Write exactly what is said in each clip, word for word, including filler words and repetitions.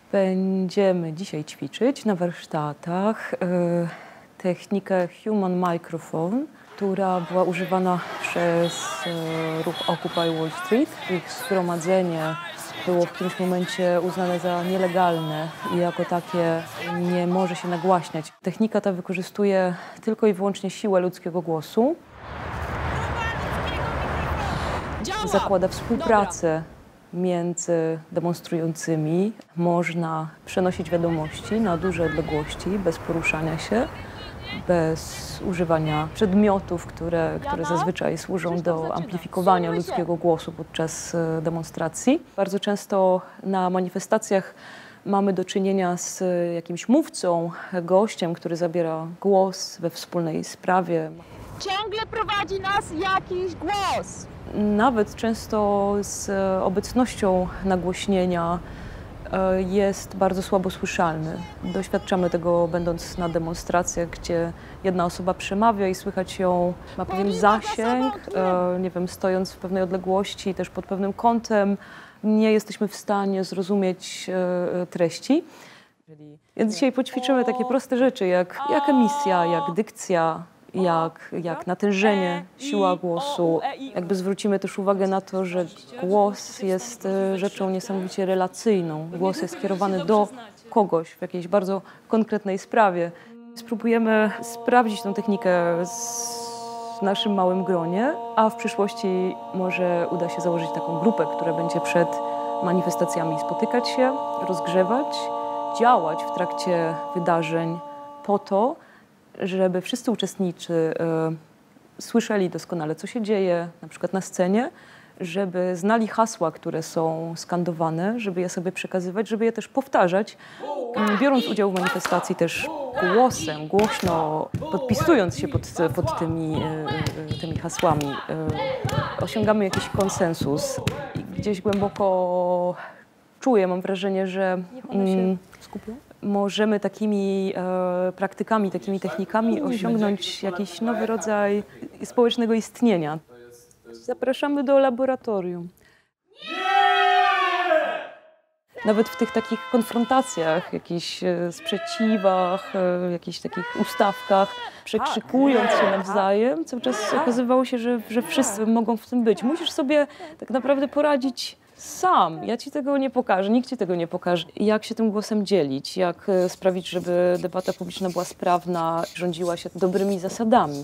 Będziemy dzisiaj ćwiczyć na warsztatach technikę Human Microphone, która była używana przez ruch Occupy Wall Street. Ich zgromadzenie było w którymś momencie uznane za nielegalne i jako takie nie może się nagłaśniać. Technika ta wykorzystuje tylko i wyłącznie siłę ludzkiego głosu. Zakłada współpracę między demonstrującymi. Można przenosić wiadomości na duże odległości bez poruszania się, bez używania przedmiotów, które, które zazwyczaj służą do amplifikowania ludzkiego głosu podczas demonstracji. Bardzo często na manifestacjach mamy do czynienia z jakimś mówcą, gościem, który zabiera głos we wspólnej sprawie. Ciągle prowadzi nas jakiś głos. Nawet często z obecnością nagłośnienia jest bardzo słabo słyszalny. Doświadczamy tego będąc na demonstracjach, gdzie jedna osoba przemawia i słychać ją, ma pewien zasięg, nie wiem, stojąc w pewnej odległości, też pod pewnym kątem, nie jesteśmy w stanie zrozumieć treści. Więc dzisiaj poćwiczymy takie proste rzeczy jak, jak emisja, jak dykcja, jak, jak natężenie, siła głosu. Jakby zwrócimy też uwagę na to, że głos jest rzeczą niesamowicie relacyjną. Głos jest skierowany do kogoś w jakiejś bardzo konkretnej sprawie. Spróbujemy sprawdzić tę technikę w naszym małym gronie, a w przyszłości może uda się założyć taką grupę, która będzie przed manifestacjami spotykać się, rozgrzewać, działać w trakcie wydarzeń po to, żeby wszyscy uczestnicy y, słyszeli doskonale, co się dzieje, na przykład na scenie, żeby znali hasła, które są skandowane, żeby je sobie przekazywać, żeby je też powtarzać, y, biorąc udział w manifestacji też głosem, głośno, podpisując się pod, pod tymi, y, tymi hasłami. Y, osiągamy jakiś konsensus i gdzieś głęboko czuję, mam wrażenie, że mm, możemy takimi e, praktykami, takimi technikami osiągnąć jakiś nowy rodzaj społecznego istnienia. Zapraszamy do laboratorium. Nawet w tych takich konfrontacjach, jakichś e, sprzeciwach, e, jakichś takich ustawkach, przekrzykując się nawzajem, cały czas okazywało się, że, że wszyscy mogą w tym być. Musisz sobie tak naprawdę poradzić sam. Ja ci tego nie pokażę, nikt ci tego nie pokaże. Jak się tym głosem dzielić, jak sprawić, żeby debata publiczna była sprawna, rządziła się dobrymi zasadami.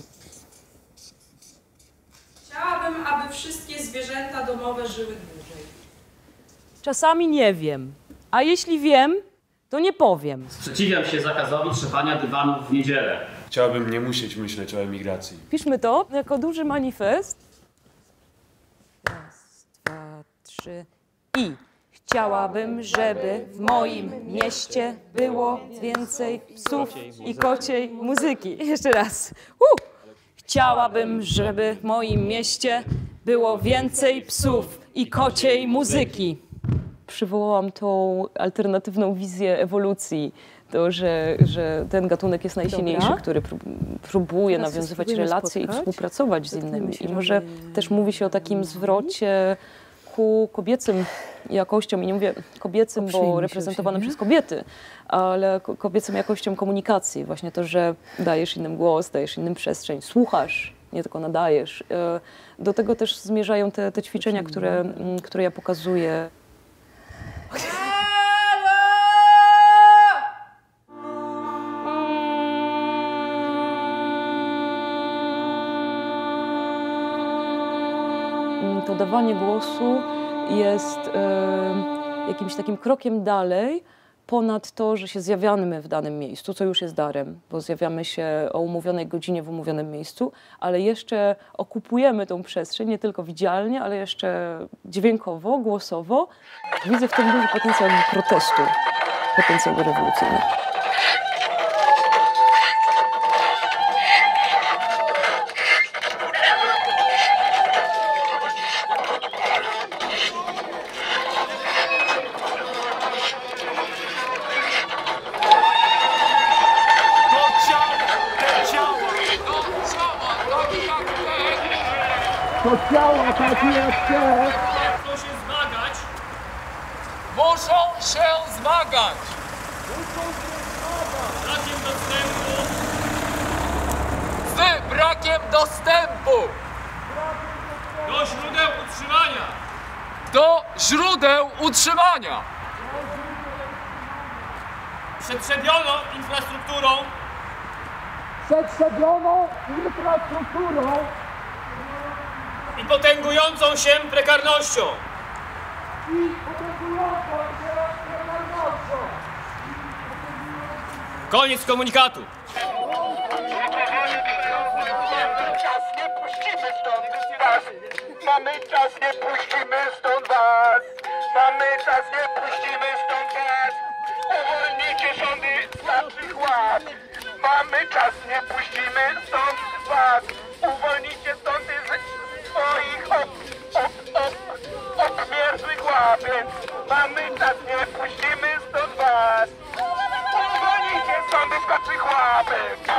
Chciałabym, aby wszystkie zwierzęta domowe żyły dłużej. Czasami nie wiem, a jeśli wiem, to nie powiem. Sprzeciwiam się zakazowi trzepania dywanów w niedzielę. Chciałbym nie musieć myśleć o emigracji. Piszmy to jako duży manifest. Raz, dwa, trzy i chciałabym, żeby w moim mieście było więcej psów i kociej muzyki. Jeszcze raz. Uh! Chciałabym, żeby w moim mieście było więcej psów i kociej muzyki. Przywołałam tą alternatywną wizję ewolucji. To, że, że ten gatunek jest najsilniejszy, Dobra. który próbuje Teraz nawiązywać relacje spotkać. i współpracować z innymi. I może też mówi się o takim zwrocie ku kobiecym jakościom, i nie mówię kobiecym, bo reprezentowanym przez kobiety, ale kobiecym jakościom komunikacji. Właśnie to, że dajesz innym głos, dajesz innym przestrzeń, słuchasz, nie tylko nadajesz. Do tego też zmierzają te, te ćwiczenia, które, które ja pokazuję. To dawanie głosu jest e, jakimś takim krokiem dalej ponad to, że się zjawiamy w danym miejscu, co już jest darem, bo zjawiamy się o umówionej godzinie w umówionym miejscu, ale jeszcze okupujemy tą przestrzeń nie tylko widzialnie, ale jeszcze dźwiękowo, głosowo. Widzę w tym duży potencjał protestu, potencjał rewolucyjny. To ciało takie jak te. Chcą się zmagać muszą się zmagać Brakiem dostępu z brakiem dostępu do źródeł utrzymania. do źródeł utrzymania Przetrzebioną infrastrukturą przetrzebioną infrastrukturą i potęgującą się prekarnością. Koniec komunikatu. Mamy czas, nie puścimy stąd was! Mamy czas, nie puścimy stąd was! Uwolnijcie sądy za przykład! Mamy czas, nie puścimy stąd was! Uwolnijcie sądy z swoich op, op, op, obmierzłych łapek! Mamy czas, nie puścimy stąd was! Uwolnijcie sądy z waszych łapek!